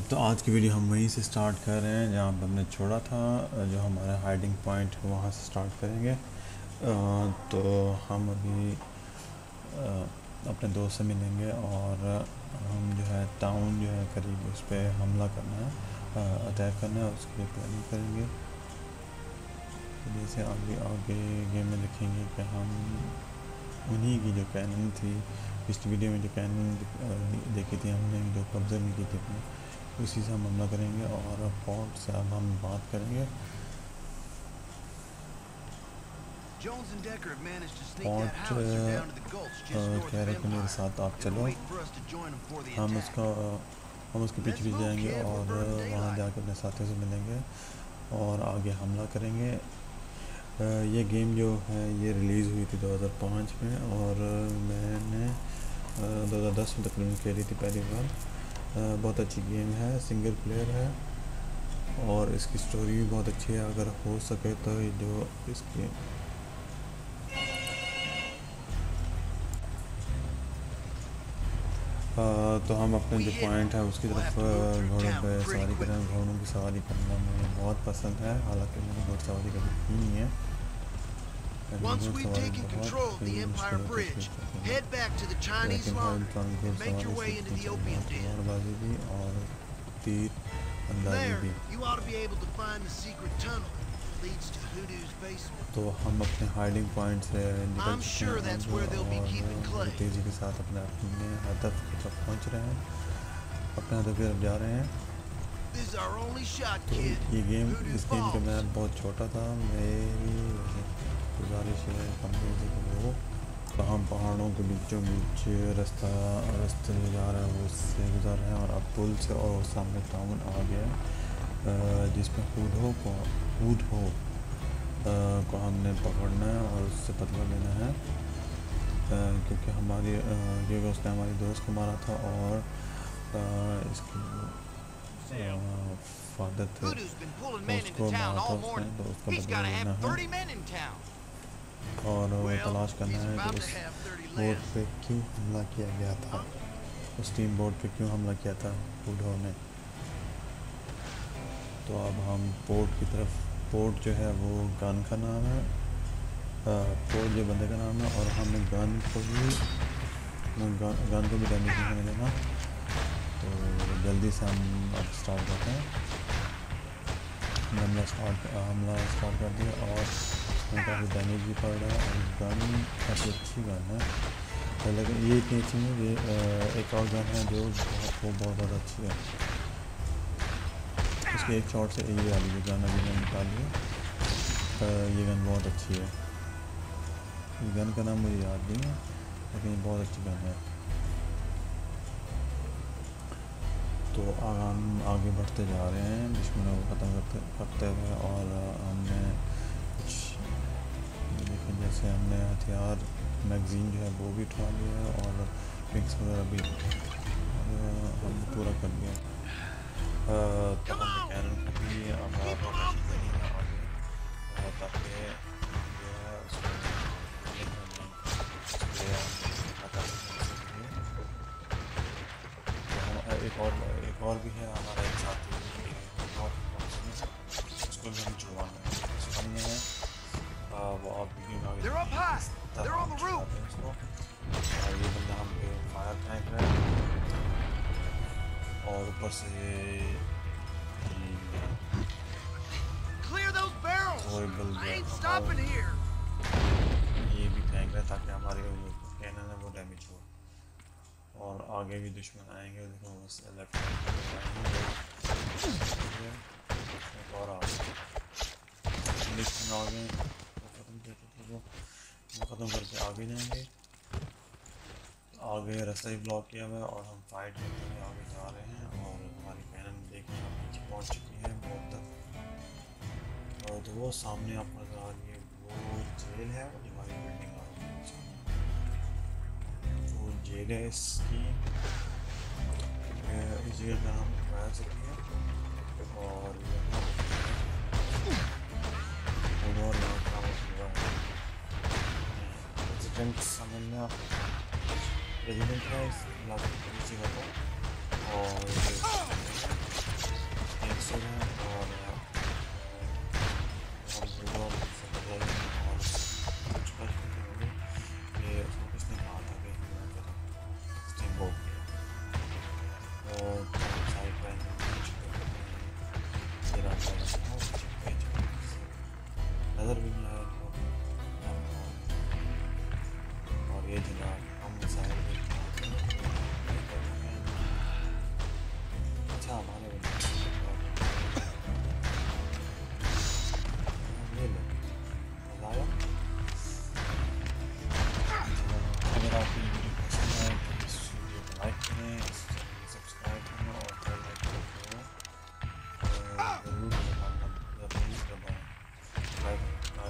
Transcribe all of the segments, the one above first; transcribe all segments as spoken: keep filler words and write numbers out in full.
तो आज की वीडियो हम वहीं से स्टार्ट कर रहे हैं जहाँ पर हमने छोड़ा था। जो हमारा हाइडिंग पॉइंट है वहाँ से स्टार्ट करेंगे। तो हम अभी अपने दोस्त से मिलेंगे और हम जो है टाउन जो है करीब उस पर हमला करना है, अटैक करना है, उसके लिए प्लानिंग करेंगे। तो जैसे आगे आगे गेम में देखेंगे कि हम उन्हीं की जो कैनन थी पिछली वीडियो में, जो कैनन देखी थी हमने, जो कब्जे में की थी अपने, उसी से हम हमला करेंगे। और पोर्ट से अब हम बात करेंगे। पोर्ट कह रहे कि मेरे साथ आप चलो, हम उसका हम उसके पीछे भी जाएंगे और वहाँ जाकर अपने साथियों से मिलेंगे और आगे हमला करेंगे। ये गेम जो है ये रिलीज़ हुई थी दो हज़ार पाँच में और मैंने दो हज़ार दस में तकरीबन खेली थी पहली बार। बहुत अच्छी गेम है, सिंगल प्लेयर है और इसकी स्टोरी भी बहुत अच्छी है। अगर हो सके तो ये जो इसकी आ, तो हम अपने जो पॉइंट है उसकी तरफ घोड़ों पे सवारी करें। घोड़ों की सवारी करना मुझे बहुत पसंद है, हालांकि मैंने घोड़सवारी कभी की नहीं है। Once we've taken control of the Empire Bridge, head back to the Chinese laundry and make your way into the opium den. From there, you ought to be able to find the secret tunnel that leads to Hoodoo's basement. तो हम अपने hiding point से निकल I'm sure that's where they'll be keeping Clay. तेजी के साथ अपने अपने हदफ की तरफ पहुंच रहे हैं, अपने हदफ की तरफ जा रहे हैं। This is our only shot, तो kid. ये गेम इस गेम का मैं बहुत छोटा था, मेरी गुजारिश है कंपनी से कि वो तो हम पहाड़ों के बीचों बीच रास्ता रास्ते में जा रहे हैं, वो उससे गुजर रहे हैं और अब पुल से और सामने टाउन आ गया जिसमें हुड हो को हुड हो को हमने पकड़ना है और उससे बदला लेना है, क्योंकि हमारी क्योंकि उसने हमारी दोस्त को मारा था और इसकी फादर थे उसको मारा था उसने, तो उसका बदला लेना है और वो तलाश करना है कि उस बोट पे क्यों हमला किया गया था, उस टीम बोट पे क्यों हमला किया था हुडो ने। तो अब हम पोर्ट की तरफ, पोर्ट जो है वो गन का नाम है, पोर्ट जो बंदे का नाम है और हमें गन को भी गन, गन को भी डैमेज नहीं होने देना। तो जल्दी से हम अब स्टार्ट करते हैं। हमला स्टार्ट हमला स्टार्ट कर दिया और उसमें काफ़ी डैमेज भी पड़ रहा है और गन काफ़ी अच्छी गन है, लेकिन ये इतनी अच्छी नहीं। ये एक और गन है जो बहुत वो बहुत ज़्यादा अच्छी है, उसके एक शॉट से ये वाली जो गन अभी मैंने निकाली है, ये गन बहुत अच्छी है। ये गन का नाम मुझे याद नहीं है लेकिन ये बहुत अच्छी गन है। तो हम आगे बढ़ते जा रहे हैं दुश्मनों को ख़त्म करते करते हुए और हमने कुछ देखिए जैसे हमने हथियार मैगज़ीन जो है वो भी उठा लिया है और पिक्स वगैरह भी हम पूरा कर लिया। तो हमने कैनन को भी हमारा रोटेशन देनी है आगे ताकि जो है उसको एक और एक और भी है हमारा एक साथी, उसको भी हम छुड़वाना है, सामने है वो आप भी आगे उसको। ये बंदा हम पे फायर फेंक रहा है और ऊपर से ये भी फेंक रहा है ताकि हमारे कैनन है वो डैमेज हो और आगे भी दुश्मन आएंगे। देखो बस लेफ्ट और दुश्मन आगे ख़त्म करके ख़त्म करके आगे जाएंगे। आगे रास्ता ही ब्लॉक किया हुआ है और हम फाइट करते हुए आगे जा रहे हैं और हमारी कैनन देखिए नीचे पहुंच चुकी है बहुत तक। और तो वो सामने आपको नजर आ रही है वो जेल है, वो हमारी बिल्डिंग आ रही है, वो जेल है। इसकी इस जेल का नाम बता सकती है और और प्रेसिडेंट समझ में प्रेसिडेंट है इस इलाके का और इंटरेस्टेड हैं और हम ओवरऑल समझ रहे हैं और कुछ क्वेश्चन होंगे कि उसमें किसने कहा था कि स्टीम हो गया और साइड लाइन नज़र भी नहीं आया और ये जनाब हम मिसाइल अच्छा हमारे ले लो मज़ा आया। अगर आपको वीडियो पसंद आए तो इस वीडियो को लाइक करें, सब्सक्राइब करें और बेल आइकन को ज़रूर दबाना ज़रूर दबाएं। Like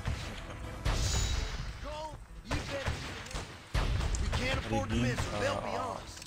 Can't afford to miss or they'll be on us.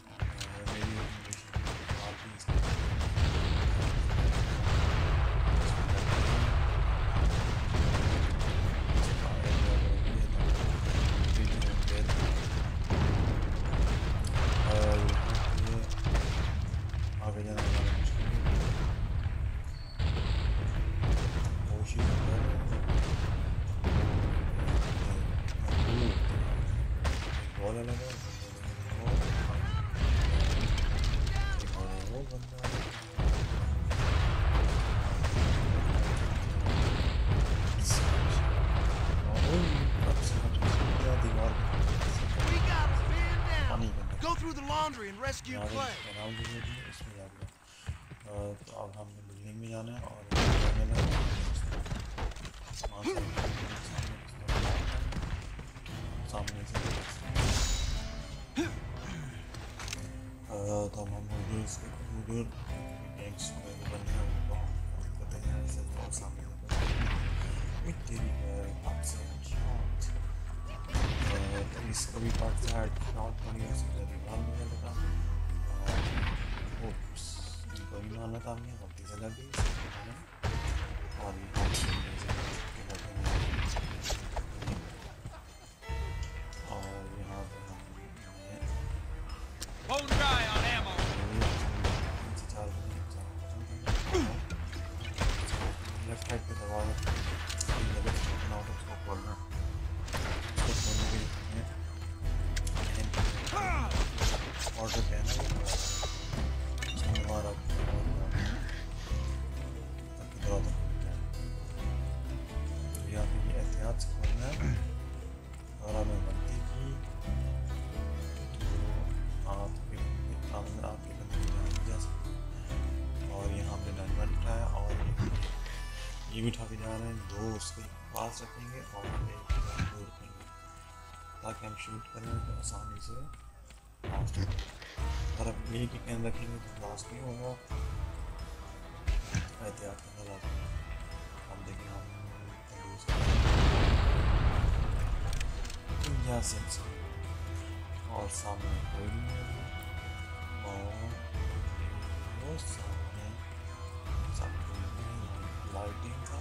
Laundry and rescue Clay. तो अब हमने बिल्डिंग में जाना है और सामने से तो हम हूडूर से हूडूर गैंग्स बनने हैं पता है ऐसे बहुत सामने मिट्टी आपसे शॉट इसको भी पार्ट से हट शॉट बनी है उसके दीवार में लगा ओप्स इनको भी मारना था हमने गलती से लगी और और यहाँ पे हमने Hold dry on ammo. Left side पे दबा लेफ्ट बनाओ तो उसको खोलना ऑर्डर कहना हमारा यहाँ पे ये एहतियात से खोलना है और हमें गलती की तो आपके सामने आपके बंदे जा सकते और यहाँ पे डायमंड उठाया और ये भी उठा के जा रहे हैं दो उसके पास रखेंगे और एक दो रखेंगे ताकि हम शूट करें तो आसानी से लास्ट अगर आप एक ही कैन रखेंगे तो लास्ट नहीं होगा एहतियात करना लास्ट हम देखें हम यहाँ से और सामने कोई नहीं है और वो सामने सामने लाइटिंग था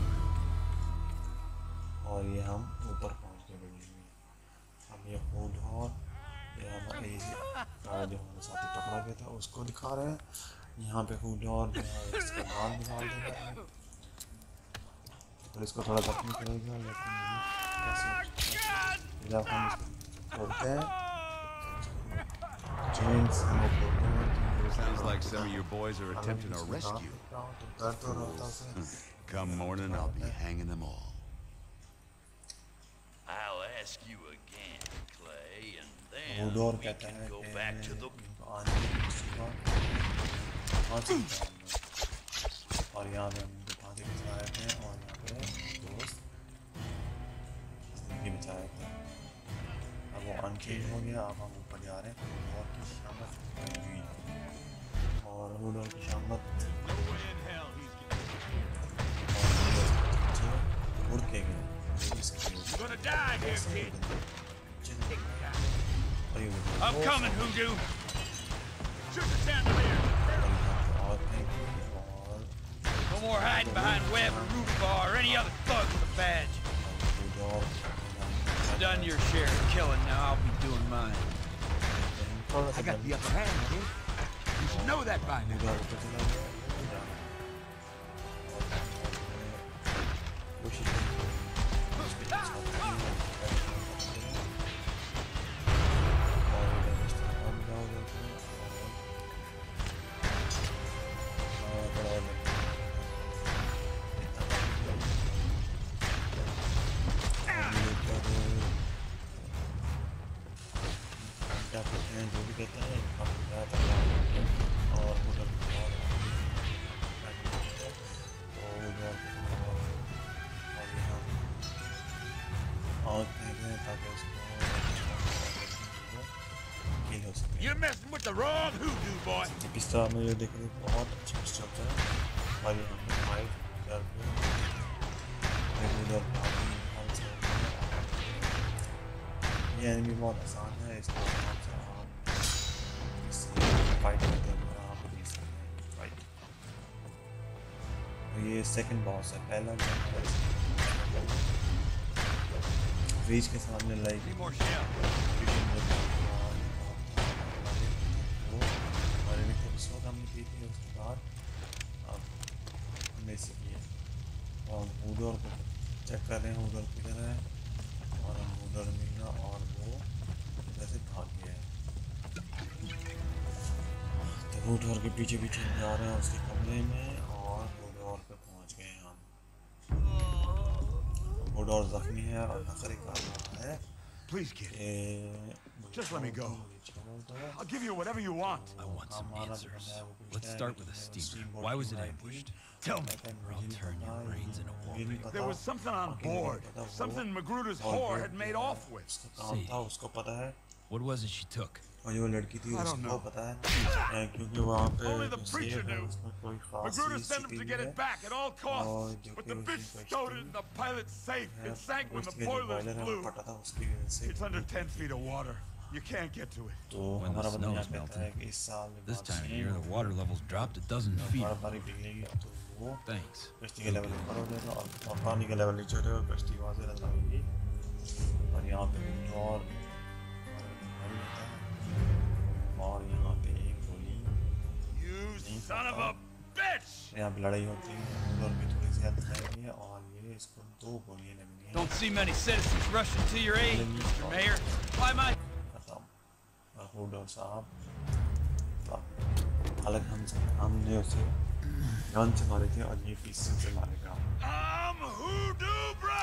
और ये हम ऊपर पहुँच गए बिल्डिंग में। हम ये फूड और ये हमारे जो हमारे साथी पकड़ा गया था उसको दिखा रहे हैं। यहाँ पे फूड और इसका नाम निकाल देगा तो इसको थोड़ा जख्मी करेगा लेकिन कैसे जब हम तोड़ते हैं चेन्स हम तोड़ते हैं Sounds like some of your boys are attempting a rescue. Come morning, I'll be hanging them all. I'll ask you again, Clay, and then Udor we can go back to the... और यहाँ पे हम फांसी बिछा रहे थे और यहाँ पे दोस्त जिंदगी बचा रहे थे। अब वो अनचेंज हो गया, अब हम ऊपर जा रहे हैं और की शामत हुई और उडोर की शामत उड़ के गए I'm coming, Hoodoo! Shoot the chandelier! No more hiding behind Webb or Rudibar or any other thug with a badge. You've done your share of killing, now I'll be doing mine. I got the upper hand, kid. You should know that by now. कहते हैं हम गया था और उधर तो उधर और यहाँ और कहते हैं ताकि उसको किल हो सके। You're messing with the wrong hoodoo, boy. इस तरह में ये देखने बहुत अच्छा चलता है और यहाँ पे माइक इधर पे उधर ये एनिमी बहुत आसान है, इसको आराम से आप इससे फाइट करते हैं आप देख सकते हैं फाइट। ये सेकंड बॉस है, पहला जो है ब्रिज के सामने लाइक Need more shell. हमारे भी तो सौ हमने की थी उसके बाद अब हमने सीखी है और उधर को चेक कर रहे हैं उधर किधर है और हम उधर मिलना और वो जैसे भाग गया है तो उधर के पीछे पीछे जा रहे हैं उसके कमरे में और उधर पे पहुंच गए हम। उधर जख्मी है और नखरे का रहा है। Please, kid. Just let me go. I'll give you whatever you want. I want some answers. Let's start with the steamer. Why was it ambushed? Tell me. Or I'll turn your brains into wallpaper. There was something on board. Something Magruder's whore had made off with. उसको पता है What was it she took? और जो लड़की थी I don't उसको know. पता है क्योंकि वहाँ पे Only the जो preacher सेफ है knew. उसमें कोई खास Magruder चीज sent him छिपी to हुई get है it back at all और costs. जो But कि the bitch उसकी stowed it कश्ती in the pilot's safe. है It sank when the उसके जो boilers बॉयलर है blew. वो फटा था उसकी वजह से It's under ten feet of water. You can't get to it. तो When the हमारा snow बंदा is कहता है melting. कि इस साल के This बाद time of से year, the water level's dropped a dozen feet. हमारा पानी पिघलेगी तो वो Thanks. कश्ती का लेवल ऊपर हो जाएगा और और पानी का लेवल नीचे हो जाएगा कश्ती वहाँ से रखना होगी और यहाँ पे कुछ और और यहाँ पे एक गोली You son of a bitch! यहाँ पे लड़ाई होती है उधर भी थोड़ी सी हेल्प लगेगी और ये इसको दो गोलियाँ लगनी है Don't see many citizens rushing to your aid, Mister Mayor. Why am I? खत्म और हुडर साहब अलग हम हमने उसे गन से मारे थे और ये पिस्टल से मारेगा। I'm Hoodoo Bro!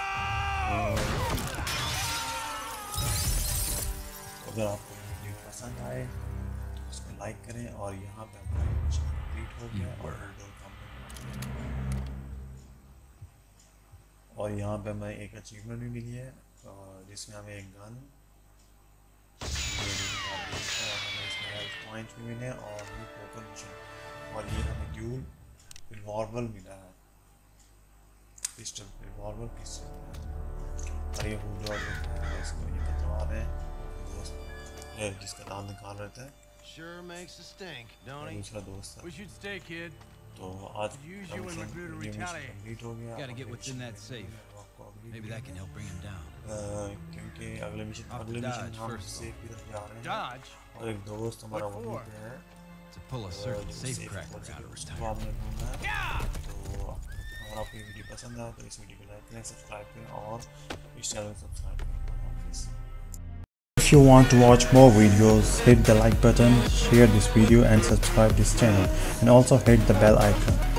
अगर आपको वीडियो पसंद आए तो उसको लाइक करें और यहाँ पे हमारा मिशन कंप्लीट हो गया और हुडर कंप्लीट और यहाँ पे हमें एक अचीवमेंट भी मिली है जिसमें हमें एक गन हमें इसमें हेल्थ पॉइंट भी मिले और भी पोकल मिशन और ये हमें ड्यूल रिवॉल्वर मिला है पिस्टल रिवॉल्वर पिस्टल मिला है और ये हुडर इसको ये बतवा रहे हैं दोस्त है जिसका नाम निकाल रहे थे Sure makes a stink, don't he? दूसरा दोस्त We है should stay, kid. तो आज Use you and Magruder ये मिशन retaliate. कंप्लीट हो गया Gotta get within that safe. Maybe that can help bring him down. क्योंकि अगले मिशन Off अगले to मिशन Dodge हम first. सेफ की तरफ जा रहे हैं Dodge? और एक दोस्त हमारा What वहीं for? पे है To pull a जो certain safe safe cracker खोल out of सके his उसको tire. आपने ढूंढना है तो अगर आपको ये वीडियो पसंद आए तो इस वीडियो को लाइक करें सब्सक्राइब करें और इस चैनल को सब्सक्राइब करें। If you want to watch more videos, hit the like button, share this video and subscribe this channel, and also hit the bell icon.